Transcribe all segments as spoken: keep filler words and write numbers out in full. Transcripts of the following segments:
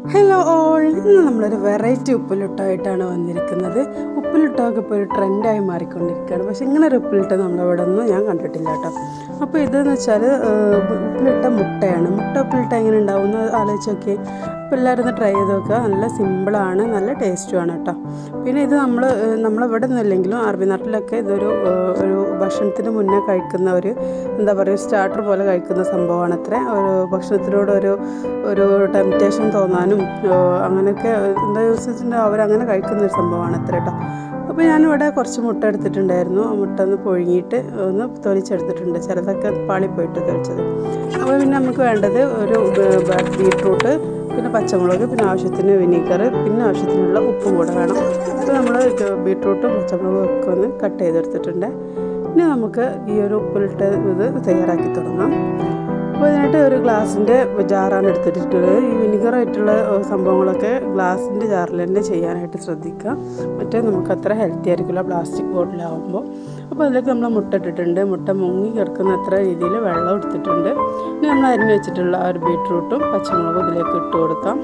Hello all, ഇന്ന് നമ്മളൊരു variety ഉപ്പിലിട്ടായിട്ടാണ് വന്നിരിക്കുന്നത്. ഉപ്പിലിട്ടൊക്കെ ഇപ്പോൾ ഒരു ട്രെൻഡായി മാറിക്കൊണ്ടിരിക്കുകയാണ്. പക്ഷേ ഇങ്ങനെ ഒരു ഉപ്പിലിട്ട് നമ്മളിവിടെ ഒന്നും ഞാൻ കണ്ടിട്ടില്ല കേട്ടോ. അപ്പോൾ ഇതെന്ന് വെച്ചാൽ ഉപ്പിലിട്ട മുട്ടയാണ്. മുട്ട ഉപ്പിലിട്ട എങ്ങനെ ഉണ്ടാവുമെന്ന് ആലോചിച്ച് നോക്കി. അപ്പോൾ എല്ലാവരും ഒന്ന് ട്രൈ ചെയ്ത് നോക്കുക. നല്ല സിമ്പിളാണ്, നല്ല ടേസ്റ്റുമാണ് കേട്ടോ. പിന്നെ ഇത് നമ്മൾ നമ്മളിവിടെ നിന്നില്ലെങ്കിലും അറബി നാട്ടിലൊക്കെ ഇതൊരു ഒരു ഭക്ഷണത്തിന് മുന്നേ കഴിക്കുന്ന ഒരു എന്താ പറയുക സ്റ്റാർട്ടർ പോലെ കഴിക്കുന്ന സംഭവമാണ്. അത്ര ഒരു ഭക്ഷണത്തിനോട് ഒരു ഒരു ടെംപ്റ്റേഷൻ തോന്നാനും അങ്ങനെയൊക്കെ എന്താ യൂസ് വെച്ചിട്ടുണ്ടെങ്കിൽ അവരങ്ങനെ കഴിക്കുന്നൊരു സംഭവമാണ് അത്ര കേട്ടോ. അപ്പോൾ ഞാനിവിടെ കുറച്ച് മുട്ട എടുത്തിട്ടുണ്ടായിരുന്നു. ആ മുട്ട ഒന്ന് പുഴുങ്ങിയിട്ട് ഒന്ന് തൊലിച്ചെടുത്തിട്ടുണ്ട്. ചിലതൊക്കെ പാളിപ്പോയിട്ട് തൊലിച്ചത്. അപ്പോൾ പിന്നെ നമുക്ക് വേണ്ടത് ഒരു ബീട്രൂട്ട്, പിന്നെ പച്ചമുളക്, പിന്നെ ആവശ്യത്തിന് വിനീഗർ, പിന്നെ ആവശ്യത്തിനുള്ള ഉപ്പും കൂടെ വേണം. അപ്പോൾ നമ്മൾ ബീട്രൂട്ടും പച്ചമുളകും ഒക്കെ ഒന്ന് കട്ട് ചെയ്തെടുത്തിട്ടുണ്ട്. ഇനി നമുക്ക് ഈ ഒരു ഉപ്പിലിട്ട് ഇത് തയ്യാറാക്കി തുടങ്ങാം. അപ്പോൾ ഇതിനായിട്ട് ഒരു ഗ്ലാസിൻ്റെ ജാറാണ് എടുത്തിട്ടുള്ളത്. ഈ വിനിഗറായിട്ടുള്ള സംഭവങ്ങളൊക്കെ ഗ്ലാസിൻ്റെ ജാറിൽ തന്നെ ചെയ്യാനായിട്ട് ശ്രദ്ധിക്കുക. മറ്റേ നമുക്ക് അത്ര ഹെൽത്തി ആയിരിക്കില്ല പ്ലാസ്റ്റിക് ബോട്ടിലാവുമ്പോൾ. അപ്പോൾ അതിലേക്ക് നമ്മൾ മുട്ട ഇട്ടിട്ടുണ്ട്. മുട്ട മുങ്ങി കിടക്കുന്ന അത്ര രീതിയിൽ വെള്ളം എടുത്തിട്ടുണ്ട്. ഇനി നമ്മൾ അരിഞ്ഞ് വെച്ചിട്ടുള്ള ആ ഒരു ബീട്രൂട്ടും പച്ചമുളകും ഇതിലേക്ക് ഇട്ട് കൊടുക്കാം.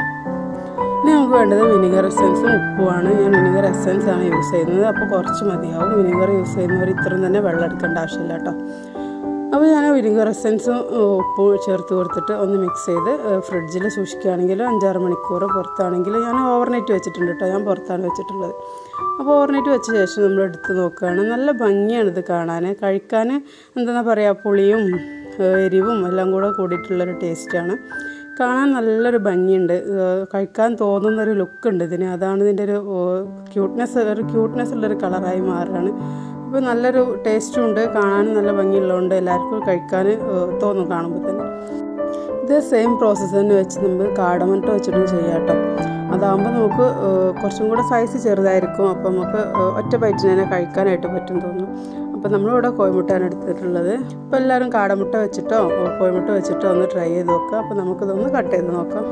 ഇനി നമുക്ക് വേണ്ടത് വിനിഗർ എസൻസും ഉപ്പുമാണ്. ഞാൻ വിനിഗർ എസൻസ് ആണ് യൂസ് ചെയ്യുന്നത്. അപ്പോൾ കുറച്ച് മതിയാവും. വിനിഗർ യൂസ് ചെയ്യുന്നവർ ഇത്രയും തന്നെ വെള്ളം എടുക്കേണ്ട ആവശ്യമില്ല കേട്ടോ. അപ്പോൾ ഞാൻ വിനിഗർ എസൻസും ഉപ്പും ചേർത്ത് കൊടുത്തിട്ട് ഒന്ന് മിക്സ് ചെയ്ത് ഫ്രിഡ്ജിൽ സൂക്ഷിക്കുകയാണെങ്കിൽ അഞ്ചാറ് മണിക്കൂർ, പുറത്താണെങ്കിൽ ഞാൻ ഓവർനൈറ്റ് വെച്ചിട്ടുണ്ട് കേട്ടോ. ഞാൻ പുറത്താണ് വെച്ചിട്ടുള്ളത്. അപ്പോൾ ഓവർനൈറ്റ് വെച്ച ശേഷം നമ്മൾ എടുത്ത് നോക്കുകയാണ്. നല്ല ഭംഗിയാണ് ഇത് കാണാൻ. കഴിക്കാൻ എന്താ പറയുക, പുളിയും എരിവും എല്ലാം കൂടെ കൂടിയിട്ടുള്ളൊരു ടേസ്റ്റാണ്. കാണാൻ നല്ലൊരു ഭംഗിയുണ്ട്. കഴിക്കാൻ തോന്നുന്നൊരു ലുക്കുണ്ട് ഇതിന്. അതാണ് ഇതിൻ്റെ ഒരു ക്യൂട്ട്നെസ് ഒരു ക്യൂട്ട്നെസ് ഉള്ളൊരു കളറായി മാറുകയാണ്. അപ്പോൾ നല്ലൊരു ടേസ്റ്റും ഉണ്ട്. കാണാനും നല്ല ഭംഗിയുള്ളതുകൊണ്ട് എല്ലാവർക്കും കഴിക്കാൻ തോന്നും കാണുമ്പോൾ തന്നെ. ഇത് സെയിം പ്രോസസ്സ് തന്നെ വെച്ച് നമുക്ക് കാടമുട്ട വെച്ചിട്ടും ചെയ്യാം കേട്ടോ. അതാകുമ്പോൾ നമുക്ക് കുറച്ചും കൂടെ സൈസ് ചെറുതായിരിക്കും. അപ്പോൾ നമുക്ക് ഒറ്റ ബൈറ്റിന് തന്നെ കഴിക്കാനായിട്ട് പറ്റും തോന്നും. അപ്പോൾ നമ്മളിവിടെ കോഴിമുട്ടയാണ് എടുത്തിട്ടുള്ളത്. ഇപ്പോൾ എല്ലാവരും കാടമുട്ട വെച്ചിട്ടോ കോഴിമുട്ട വെച്ചിട്ടോ ഒന്ന് ട്രൈ ചെയ്ത് നോക്കുക. അപ്പോൾ നമുക്കിതൊന്ന് കട്ട് ചെയ്ത് നോക്കാം.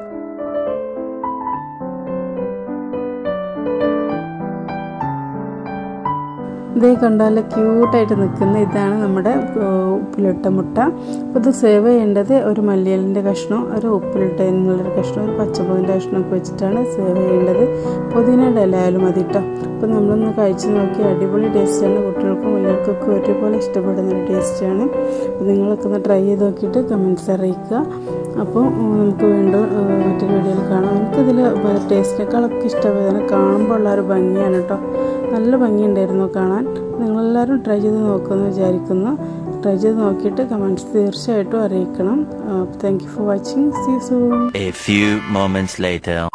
ഇതേ കണ്ടാൽ ക്യൂട്ടായിട്ട് നിൽക്കുന്ന ഇതാണ് നമ്മുടെ ഉപ്പിലിട്ട മുട്ട. അപ്പോൾ ഇത് സേവ് ചെയ്യേണ്ടത് ഒരു മല്ലിയിലിൻ്റെ കഷ്ണം, ഒരു ഉപ്പിലിട്ട എന്നുള്ളൊരു കഷ്ണം, ഒരു പച്ചമുളകിൻ്റെ കഷ്ണമൊക്കെ വെച്ചിട്ടാണ് സേവ് ചെയ്യേണ്ടത്. പുതിനയുടെ ഇല ആയാലും മതി കേട്ടോ. അപ്പോൾ നമ്മളൊന്ന് കഴിച്ച് നോക്കി. അടിപൊളി ടേസ്റ്റാണ്. കുട്ടികൾക്കും വലിയവർക്കൊക്കെ ഒരുപോലെ ഇഷ്ടപ്പെടുന്നൊരു ടേസ്റ്റാണ്. അപ്പോൾ നിങ്ങളൊക്കെ ഒന്ന് ട്രൈ ചെയ്ത് നോക്കിയിട്ട് കമൻറ്റ്സ് അറിയിക്കുക. അപ്പോൾ നമുക്ക് വേണ്ട മറ്റൊരു വീഡിയോയിൽ കാണാം. എനിക്കിതിൽ ടേസ്റ്റിനേക്കാളൊക്കെ ഇഷ്ടപ്പെടുന്നത് കാണുമ്പോൾ ഉള്ള ഒരു ഭംഗിയാണ് കേട്ടോ. നല്ല ഭംഗിയുണ്ടായിരുന്നു കാണാൻ. നിങ്ങളെല്ലാവരും ട്രൈ ചെയ്ത് നോക്കുമെന്ന് വിചാരിക്കുന്നു. ട്രൈ ചെയ്ത് നോക്കിയിട്ട് കമൻറ്റ്സ് തീർച്ചയായിട്ടും അറിയിക്കണം. Thank you for watching. See you soon. A few moments later.